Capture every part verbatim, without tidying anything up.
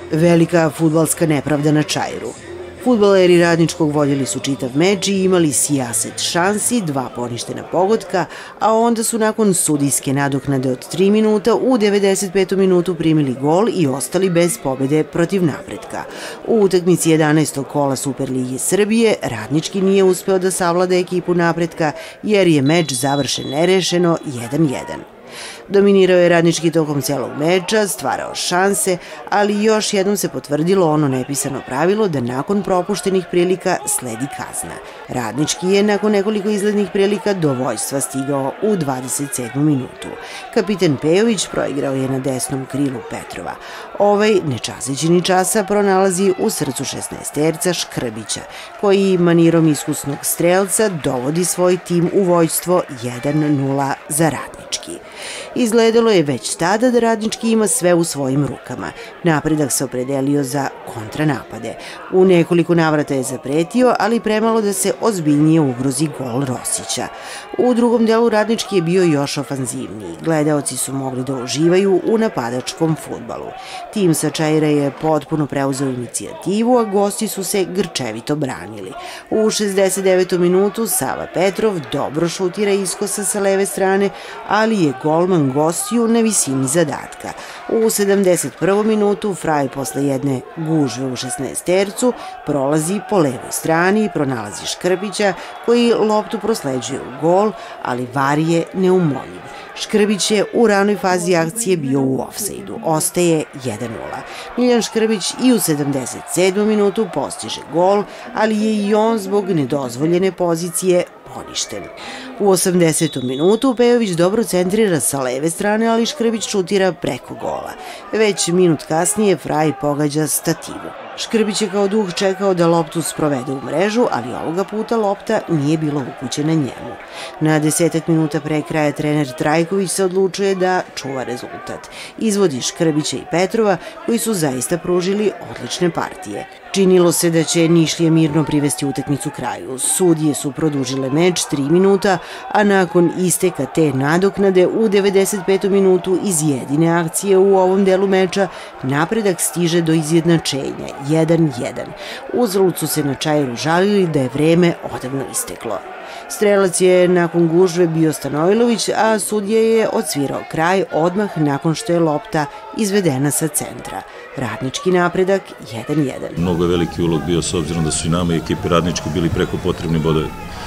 Velika fudbalska nepravda na Čairu. Fudbaleri Radničkog voljeli su čitav meč i imali sijaset šansi, dva poništena pogotka, a onda su nakon sudijske nadoknade od tri minuta u devedeset petom minutu primili gol i ostali bez pobede protiv Napretka. U utakmici jedanaestog kola Superligi Srbije Radnički nije uspeo da savlada ekipu Napretka jer je meč završen nerešeno jedan jedan. Dominirao je Radnički tokom celog meča, stvarao šanse, ali još jednom se potvrdilo ono nepisano pravilo da nakon propuštenih prilika sledi kazna. Radnički je nakon nekoliko izglednih prilika do vođstva stigao u dvadeset sedmom minutu. Kapiten Pejović proigrao je na desnom krilu Petrova. Ovaj, ne časeći ni časa, pronalazi u srcu šesnaesterca Škrbića, koji manirom iskusnog strelca dovodi svoj tim u vođstvo jedan nula za Radnički. Izgledalo je već tada da Radnički ima sve u svojim rukama. Napredak se opredelio za kontranapade. U nekoliko navrata je zapretio, ali premalo da se ozbiljnije ugrozi gol Rosića. U drugom delu Radnički je bio još ofanzivniji. Gledaoci su mogli da uživaju u napadačkom fudbalu. Tim sa Čaira je potpuno preuzeo inicijativu, a gosti su se grčevito branili. U šezdeset devetom minutu Sava Petrov dobro šutira iskosa sa leve strane, ali je golman gostiju na visini zadatka. U sedamdeset prvom minutu Fraj posle jedne gužve u šesnaestercu prolazi po levoj strani i pronalazi Škrbića koji loptu prosleđuje u gol, ali var je neumoljiv. Škrbić je u ranoj fazi akcije bio u ofsajdu. Ostaje jedan nula. Miljan Škrbić i u sedamdeset sedmom minutu postiže gol, ali je i on zbog nedozvoljene pozicije poništen. U osamdesetom minutu Pejović dobro centrira sa leve strane, ali Škrbić šutira preko gola. Već minut kasnije Fraj pogađa stativu. Škrbić je kao duh čekao da loptu sprovede u mrežu, ali ovoga puta lopta nije bila upućena njemu. Na desetak minuta pre kraja trener Trajković se odlučuje da čuva rezultat. Izvodi Škrbića i Petrova, koji su zaista pružili odlične partije. Činilo se da će Nišlije mirno privesti utakmicu kraju. Sudije su produžile meč tri minuta, a nakon isteka te nadoknade u devedeset petom minutu iz jedine akcije u ovom delu meča Napredak stiže do izjednačenja jedan jedan. Uzalud su se na Čairu žalili da je vreme odavno isteklo. Strelac je nakon gužve bio Stanojlović, a sudija je odsvirao kraj odmah nakon što je lopta izvedena sa centra. Radnički Napredak jedan jedan. Mnogo je veliki ulog bio s obzirom da su i nama i ekipi Radnički bili preko potrebni bodove.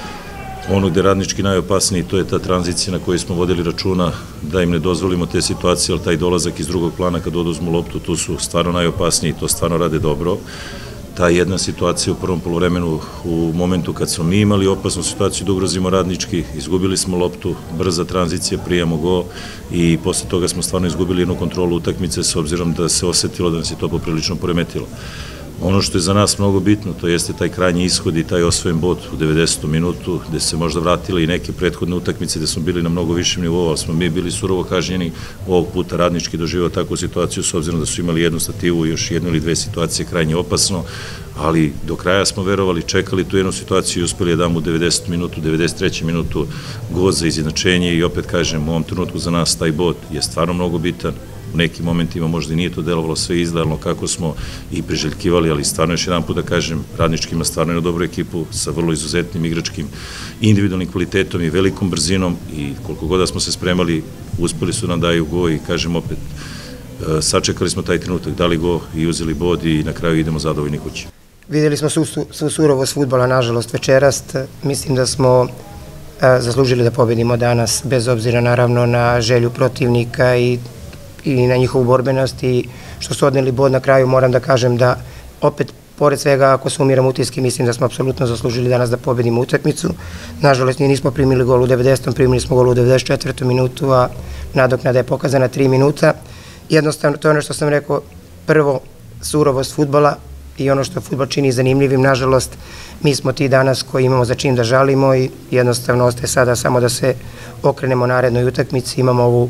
Ono gde Radnički najopasniji, to je ta tranzicija na kojoj smo vodili računa da im ne dozvolimo te situacije, ali taj dolazak iz drugog plana kad oduzmu loptu, tu su stvarno najopasniji i to stvarno rade dobro. Ta jedna situacija u prvom polovremenu, u momentu kad smo mi imali opasnu situaciju da ugrozimo Radnički, izgubili smo loptu, brza tranzicija, prijemo go i posle toga smo stvarno izgubili jednu kontrolu utakmice s obzirom da se osetilo da nas je to poprilično poremetilo. Ono što je za nas mnogo bitno, to jeste taj krajnji ishod i taj osvojen bod u devedesetom minutu, gde se možda vratile i neke prethodne utakmice gde smo bili na mnogo višem nivou, ali smo mi bili surovo kažnjeni. Ovog puta Radnički doživao takvu situaciju s obzirom da su imali jednu stativu i još jednu ili dve situacije krajnje opasno, ali do kraja smo verovali, čekali tu jednu situaciju i uspeli je damo u devedesetom minutu, devedeset trećem minutu gol za izjednačenje i opet kažem, u ovom trenutku za nas taj bod je stvarno mnogo bitan. U nekim momentima možda i nije to delovalo sve idealno kako smo i priželjkivali, ali stvarno još jedan put da kažem, Radnički ima stvarno jednu dobru ekipu sa vrlo izuzetnim igračkim individualnim kvalitetom i velikom brzinom i koliko god da smo se spremali, uspeli su nam daju go i kažem opet, sačekali smo taj trenutak, dali go i uzeli bod i na kraju idemo zadovoljni kući. Videli smo svu surovost fudbala, nažalost, večeras. Mislim da smo zaslužili da pobedimo danas, bez obzira naravno na želju protivnika i i na njihovu borbenost i što su odneli bod na kraju. Moram da kažem da opet, pored svega, ako sumiram utiske, mislim da smo apsolutno zaslužili danas da pobedimo utakmicu. Nažalost, nismo primili gol u devedesetom, primili smo gol u devedeset četvrtom minutu, a nadoknada je pokazana tri minuta. Jednostavno, to je ono što sam rekao, prvo, surovost fudbala i ono što fudbal čini zanimljivim. Nažalost, mi smo ti danas koji imamo za čim da žalimo i jednostavno ostaje sada samo da se okrenemo narednoj utakmici. Imamo ovu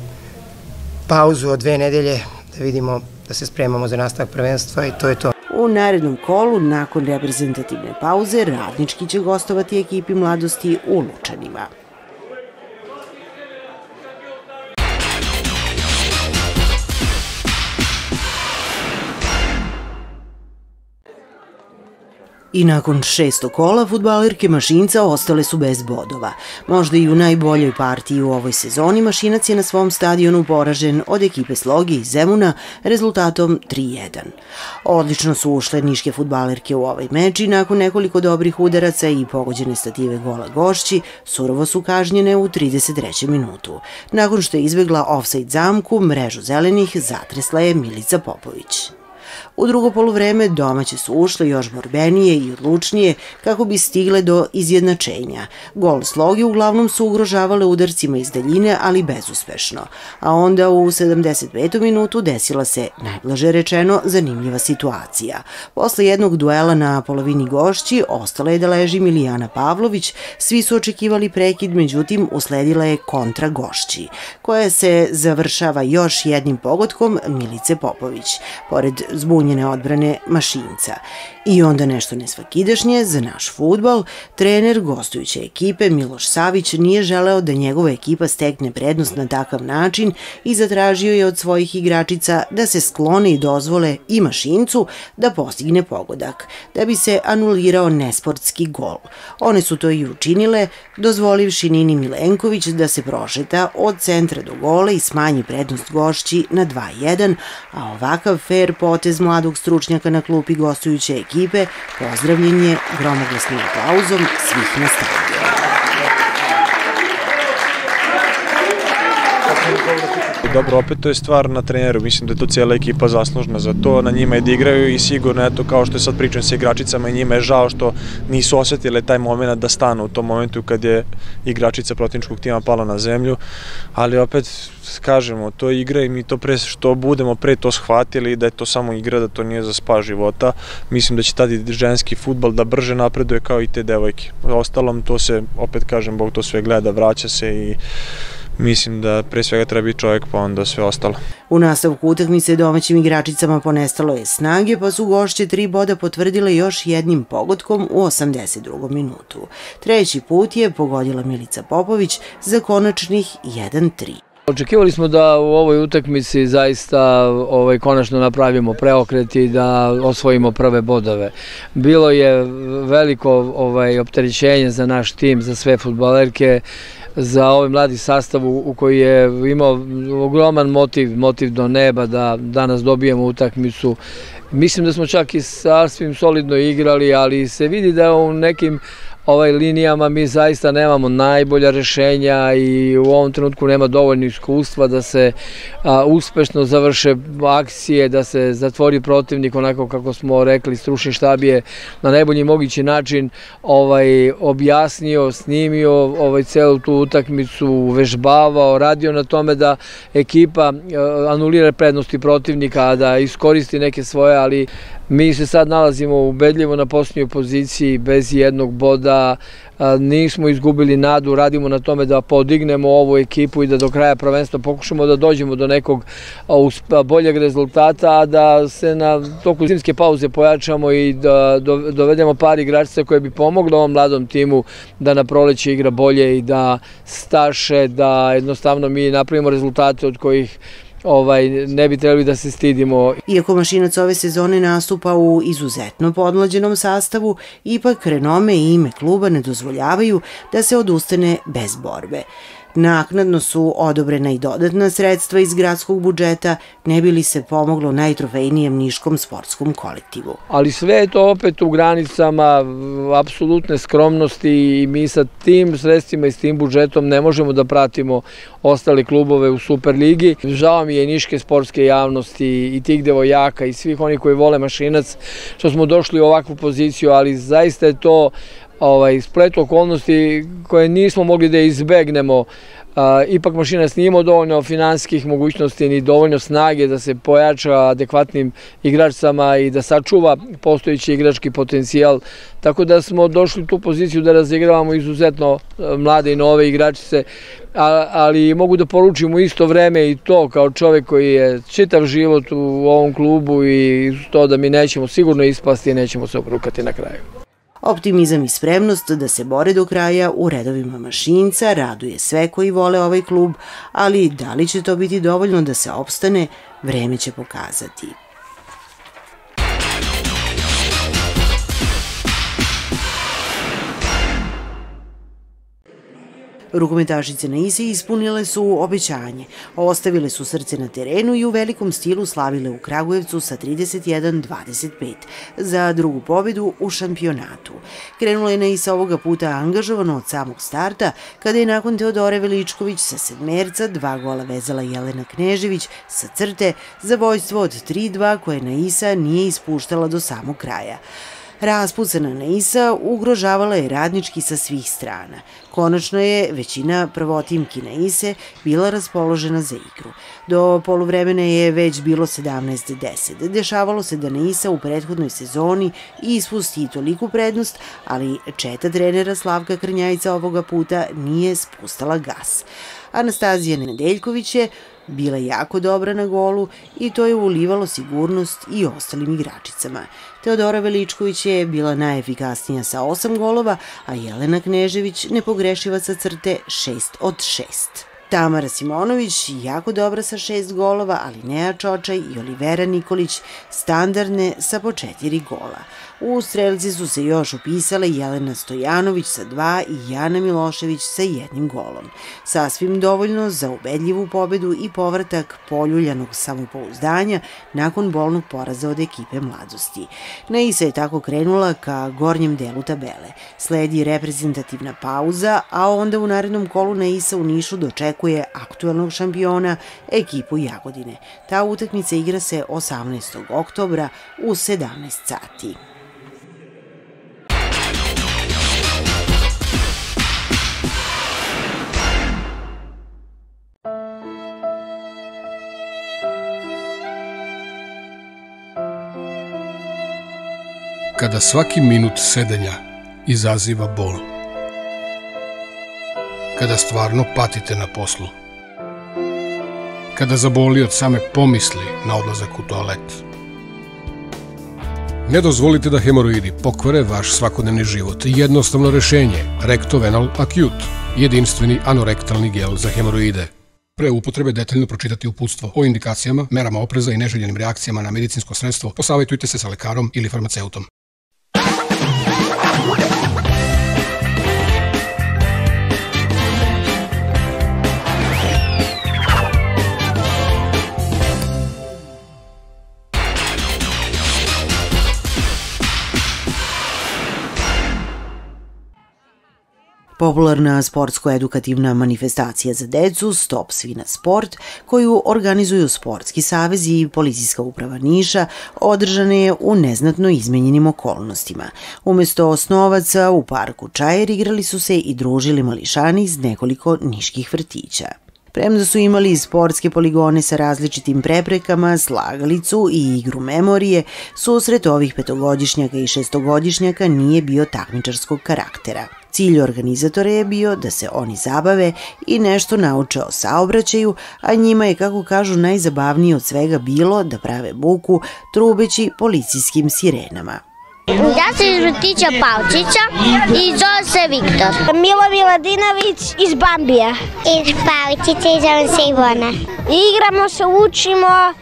pauzu od dve nedelje da vidimo, da se spremamo za nastavak prvenstva i to je to. U narednom kolu, nakon reprezentativne pauze, Radnički će gostovati ekipi Mladosti u Lučanima. I nakon šestog kola fudbalerke Mašinca ostale su bez bodova. Možda i u najboljoj partiji u ovoj sezoni Mašinac je na svom stadionu poražen od ekipe Slogi iz Zemuna rezultatom tri jedan. Odlično su ušle niške fudbalerke u ovaj meč i nakon nekoliko dobrih udaraca i pogođene stative gola gošći, surovo su kažnjene u trideset trećem minutu. Nakon što je izbegla ofsajd zamku, mrežu zelenih zatresla je Milica Popović. U drugo poluvreme domaće su ušle još borbenije i odlučnije kako bi stigle do izjednačenja. Gol Slogi uglavnom su ugrožavale udarcima iz daljine, ali bezuspešno. A onda u sedamdeset petom minutu desila se, najblaže rečeno, zanimljiva situacija. Posle jednog duela na polovini gošći ostala je da leži Milijana Pavlović, svi su očekivali prekid, međutim usledila je kontra gošći, koja se završava još jednim pogodkom Milice Popović, pored zbunjene odbrane Mašinca. I onda nešto nesvakidašnje za naš fudbal, trener gostujuće ekipe Miloš Savić nije želeo da njegova ekipa stekne prednost na takav način i zatražio je od svojih igračica da se sklone i dozvole i Mašincu da postigne pogodak, da bi se anulirao nesportski gol. One su to i učinile, dozvolivši Nini Milenković da se prošeta od centra do gola i smanji prednost gošći na dva jedan, a ovakav fair potez mladog stručnjaka na klupi gostujuće ekipe pozdravljen je gromoglasnim aplauzom svih na stadionu. Dobro, opet to je stvar na treneru, mislim da je to cijela ekipa zaslužna za to, na njima je da igraju i sigurno, eto, kao što je sad pričam sa igračicama i njima je žao što nisu osjetile taj moment da stanu u tom momentu kad je igračica protivničkog tima pala na zemlju, ali opet, kažemo, to je igra i mi to pre što budemo pre to shvatili da je to samo igra, da to nije za spas života, mislim da će tada i ženski fudbal da brže napreduje kao i te devojke. Ostalom, to se, opet kažem, Bog to sve gleda, vraća se i mislim da pre svega treba biti čovjek, pa onda sve ostalo. U nastavku utakmice domaćim igračicama ponestalo je snage, pa su gošće tri boda potvrdile još jednim pogodkom u osamdeset drugom minutu. Treći put je pogodila Milica Popović za konačnih jedan tri. Očekivali smo da u ovoj utakmici zaista ovaj, konačno napravimo preokret i da osvojimo prve bodove. Bilo je veliko ovaj, opterećenje za naš tim, za sve fudbalerke, za ovaj mladi sastav u koji je imao ogroman motiv, motiv do neba da danas dobijemo utakmicu. Mislim da smo čak i sasvim solidno igrali, ali se vidi da u nekim ovaj linijama mi zaista nemamo najbolja rešenja i u ovom trenutku nema dovoljno iskustva da se a, uspešno završe akcije, da se zatvori protivnik onako kako smo rekli, stručni štab je na najbolji mogući način ovaj, objasnio, snimio ovaj, celu tu utakmicu, vežbavao, radio na tome da ekipa a, anulira prednosti protivnika, da iskoristi neke svoje, ali mi se sad nalazimo ubedljivo na posljednjoj poziciji bez jednog boda, nismo izgubili nadu, radimo na tome da podignemo ovu ekipu i da do kraja prvenstva pokušamo da dođemo do nekog boljeg rezultata, a da se na toku zimske pauze pojačamo i da dovedemo par igračica koje bi pomoglo ovom mladom timu da na proleće igra bolje i da staše, da jednostavno mi napravimo rezultate od kojih Ovaj, ne bi trebali da se stidimo. Iako Mašinac ove sezone nastupa u izuzetno podmlađenom sastavu, ipak renome i ime kluba ne dozvoljavaju da se odustane bez borbe. Naknadno su odobrena i dodatna sredstva iz gradskog budžeta, ne bi li se pomoglo najtrofejnijem niškom sportskom kolektivu. Ali sve je to opet u granicama apsolutne skromnosti i mi sa tim sredstvima i s tim budžetom ne možemo da pratimo ostale klubove u Superligi. Žao mi je i niške sportske javnosti i tih devojaka i svih onih koji vole Mašinac što smo došli u ovakvu poziciju, ali zaista je to Ovaj, splet okolnosti koje nismo mogli da izbegnemo. A, ipak Mašinac nije imao dovoljno finansijskih mogućnosti ni dovoljno snage da se pojača adekvatnim igračicama i da sačuva postojeći igrački potencijal. Tako da smo došli u tu poziciju da razigravamo izuzetno mlade i nove igračice, a, ali mogu da poručim u isto vreme i to kao čovjek koji je čitav život u ovom klubu i to da mi nećemo sigurno ispasti i nećemo se obrukati na kraju. Optimizam i spremnost da se bore do kraja u redovima Mašinca raduje sve koji vole ovaj klub, ali da li će to biti dovoljno da se opstane, vreme će pokazati. Rukometašice Naise ispunile su obećanje, ostavile su srce na terenu i u velikom stilu slavile u Kragujevcu sa trideset jedan dvadeset pet za drugu pobedu u šampionatu. Krenula je Naisa ovoga puta angažovano od samog starta, kada je nakon Teodore Veličković sa sedmerca dva gola vezala Jelena Knežević sa crte za vojstvo od tri dva koje Naisa nije ispuštala do samog kraja. Raspucana Naisa ugrožavala je Radnički sa svih strana. Konačno je većina prvotimki Naise bila raspoložena za igru. Do poluvremena je već bilo sedamnaest deset. Dešavalo se da Naisa u prethodnoj sezoni ispusti toliku prednost, ali četa trenera Slavka Krnjajca ovoga puta nije spustala gas. Anastazija Nedeljković je bila jako dobra na golu i to je ulivalo sigurnost i ostalim igračicama. Teodora Veličković je bila najefikasnija sa osam golova, a Jelena Knežević nepogrešiva sa crte šest od šest. Tamara Simonović jako dobra sa šest golova, ali Nea Čočaj i Olivera Nikolić standardne sa po četiri gola. U strelci su se još upisale Jelena Stojanović sa dva i Jana Milošević sa jednim golom. Sasvim dovoljno za ubedljivu pobedu i povratak poljuljanog samopouzdanja nakon bolnog poraza od ekipe Mladosti. Naisa je tako krenula ka gornjem delu tabele. Sledi reprezentativna pauza, a onda u narednom kolu Naisa u Nišu dočekuje aktuelnog šampiona, ekipu Jagodine. Ta utakmica igra se osamnaestog oktobra u sedamnaest sati. Kada svaki minut sedenja izaziva bol. Kada stvarno patite na poslu. Kada zaboli od same pomisli na odlazak u toalet. Ne dozvolite da hemoroidi pokvare vaš svakodnevni život. Jednostavno rešenje, Rectovenal Acute, jedinstveni anorektalni gel za hemoroide. Pre upotrebe detaljno pročitati uputstvo o indikacijama, merama opreza i neželjenim reakcijama na medicinsko sredstvo, posavjetujte se sa lekarom ili farmaceutom. Popularna sportsko-edukativna manifestacija za decu Stop Svina sport, koju organizuju Sportski savez i Policijska uprava Niša, održana je u neznatno izmenjenim okolnostima. Umesto osnovaca u parku Čajer igrali su se i družili mališani iz nekoliko niških vrtića. Premda su imali sportske poligone sa različitim preprekama, slagalicu i igru memorije, susret ovih petogodišnjaka i šestogodišnjaka nije bio takmičarskog karaktera. Cilj organizatora je bio da se oni zabave i nešto nauče o saobraćaju, a njima je, kako kažu, najzabavnije od svega bilo da prave buku trubeći policijskim sirenama. Ja sam iz vrtića Palčića i zove se Viktor. Milo Miladinović iz Bambija. Iz Palčića i zove se Ivona. Igramo se, učimo,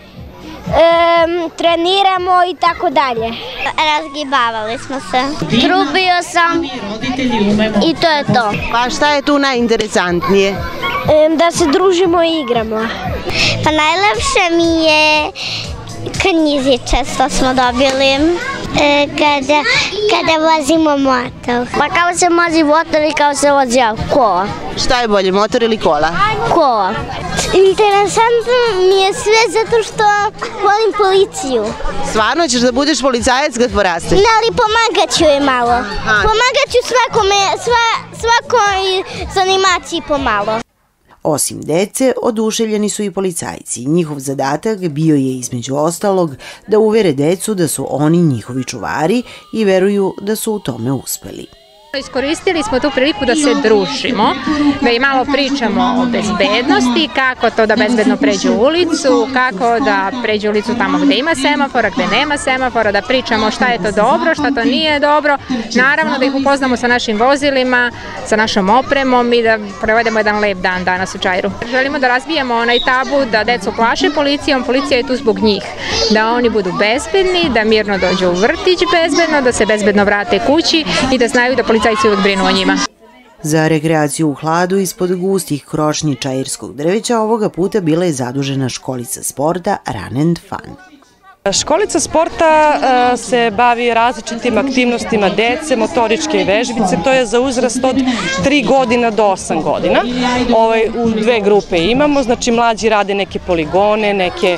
e, treniramo i tako dalje. Razgibavali smo se. Trubio sam i to je to. Pa šta je tu najinteresantnije? E, da se družimo i igramo. Pa najlepše mi je knjižice što smo dobili. E, kada, kada vozimo motor. Pa kao se vozi motor i kao se vozi kola. Šta je bolje, motor ili kola? Kola. Interesantno mi je sve zato što volim policiju. Stvarno ćeš da budeš policajac kad porasteš? Ne, ali pomagat ću je malo. Pomagat ću svakome, sva, svakoj zanimaciji pomalo. Osim dece, oduševljeni su i policajci. Njihov zadatak bio je između ostalog da uvere decu da su oni njihovi čuvari i veruju da su u tome uspeli. Iskoristili smo tu priliku da se družimo, da i malo pričamo o bezbednosti, kako to da bezbedno pređu ulicu, kako da pređu ulicu tamo gde ima semafora, gde nema semafora, da pričamo šta je to dobro, šta to nije dobro, naravno da ih upoznamo sa našim vozilima, sa našom opremom i da provedemo jedan lep dan danas u Čairu. Želimo da razbijemo onaj tabu da decu plaše policijom, policija je tu zbog njih, da oni budu bezbedni, da mirno dođu u vrtić bezbedno, da se bezbedno vrate kući i da znaju da policajci uvek brinu o njima. Za rekreaciju u hladu ispod gustih krošnji čairskog drveća ovoga puta bila je zadužena školica sporta Run and Fun. Školica sporta se bavi različitim aktivnostima dece, motoričke vežbice, to je za uzrast od tri godina do osam godina. U dve grupe imamo, znači mlađi rade neke poligone, neke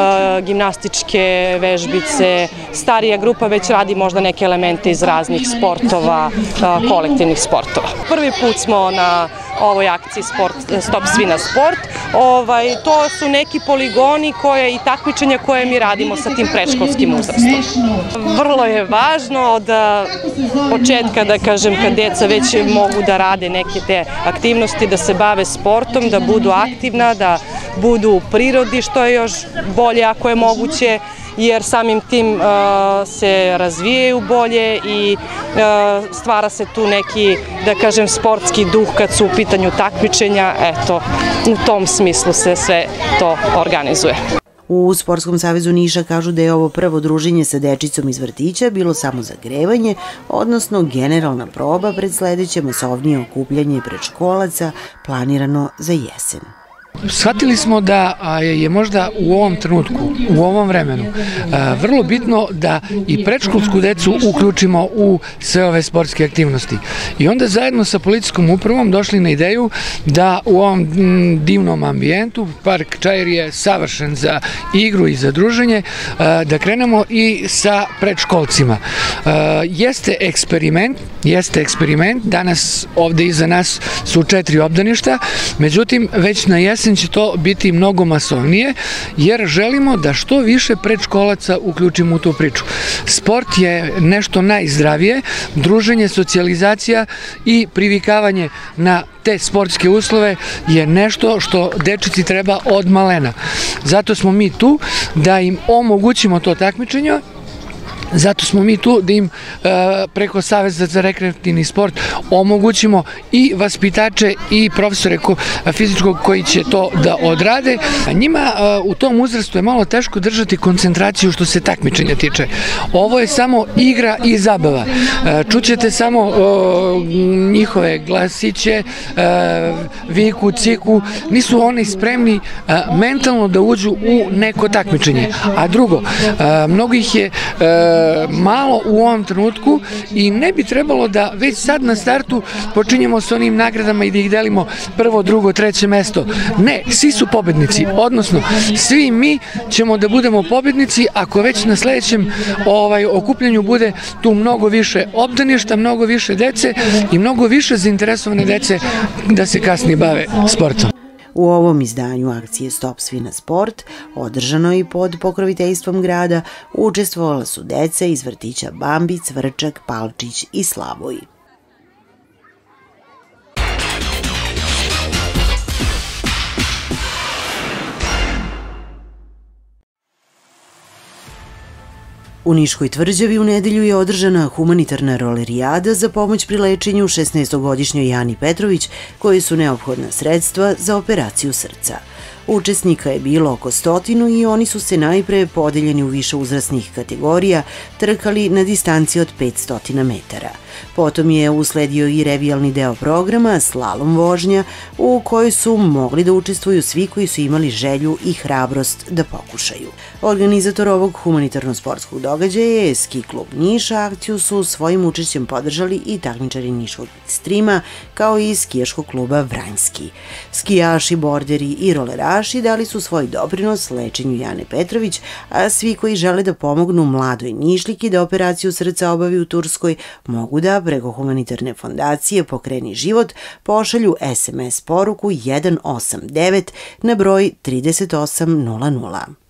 gimnastičke vežbice, starija grupa već radi možda neke elemente iz raznih sportova, kolektivnih sportova. Prvi put smo na ovoj akciji Stop svi na sport. To su neki poligoni i takmičenja koje mi radimo sa tim predškolskim uzrastom. Vrlo je važno od početka, da kažem, kad deca već mogu da rade neke te aktivnosti, da se bave sportom, da budu aktivna, da budu u prirodi, što je još bolje ako je moguće, jer samim tim se razvijaju bolje i stvara se tu neki, da kažem, sportski duh kad su u pitanju takmičenja. Eto, u tom smislu se sve to organizuje. U Sportskom savezu Niša kažu da je ovo prvo druženje sa dečicom iz vrtića bilo samo zagrevanje, odnosno generalna proba pred sledeće masovnije okupljanje predškolaca planirano za jesen. Shvatili smo da je možda u ovom trenutku, u ovom vremenu, vrlo bitno da i predškolsku decu uključimo u sve ove sportske aktivnosti. I onda zajedno sa policijskom upravom došli na ideju da u ovom divnom ambijentu, park Čair je savršen za igru i za druženje, da krenemo i sa predškolcima. Jeste eksperiment, jeste eksperiment, danas ovde iza nas su četiri obdaništa, međutim već na jesen će to biti mnogo masovnije, jer želimo da što više predškolaca uključimo u tu priču. Sport je nešto najzdravije, druženje, socijalizacija i privikavanje na te sportske uslove je nešto što dečici treba od malena. Zato smo mi tu da im omogućimo to takmičenje. Zato smo mi tu da im preko Saveza za rekreativni sport omogućimo i vaspitače i profesore fizičkog koji će to da odrade. Njima u tom uzrastu je malo teško držati koncentraciju što se takmičenja tiče. Ovo je samo igra i zabava. Čućete samo njihove glasiće, viku, ciku. Nisu oni spremni mentalno da uđu u neko takmičenje. A drugo, mnogo ih je malo u ovom trenutku i ne bi trebalo da već sad na startu počinjemo s onim nagradama i da ih delimo prvo, drugo, treće mesto. Ne, svi su pobednici, odnosno svi mi ćemo da budemo pobednici ako već na sledećem okupljanju bude tu mnogo više obdaništa, mnogo više dece i mnogo više zainteresovane dece da se kasnije bave sportom. U ovom izdanju akcije Stop svi na sport, održano i pod pokroviteljstvom grada, učestvovala su deca iz vrtića Bambi, Cvrčak, Palčić i Slavoj. U Niškoj tvrđavi u nedelju je održana humanitarna rolerijada za pomoć pri lečenju šesnaestogodišnjoj Jani Petrović, koji su neophodna sredstva za operaciju srca. Učesnika je bilo oko stotinu i oni su se najpre podeljeni u više uzrasnih kategorija trkali na distanci od petsto metara. Potom je usledio i revijalni deo programa, slalom vožnja, u kojoj su mogli da učestvuju svi koji su imali želju i hrabrost da pokušaju. Organizator ovog humanitarno-sportskog događaja je Ski klub Niš, akciju su svojim učešćem podržali i takmičari Niškog ekstrima, kao i skijaškog kluba Vranjski. Skijaši, borderi i roleraši dali su svoj doprinos lečenju Jane Petrović, a svi koji žele da pomognu mladoj Nišliki da operaciju srca obavi u Turskoj mogu da preko humanitarne fondacije Pokreni život pošalju es em es poruku jedan osam devet na broj trideset osam nula nula.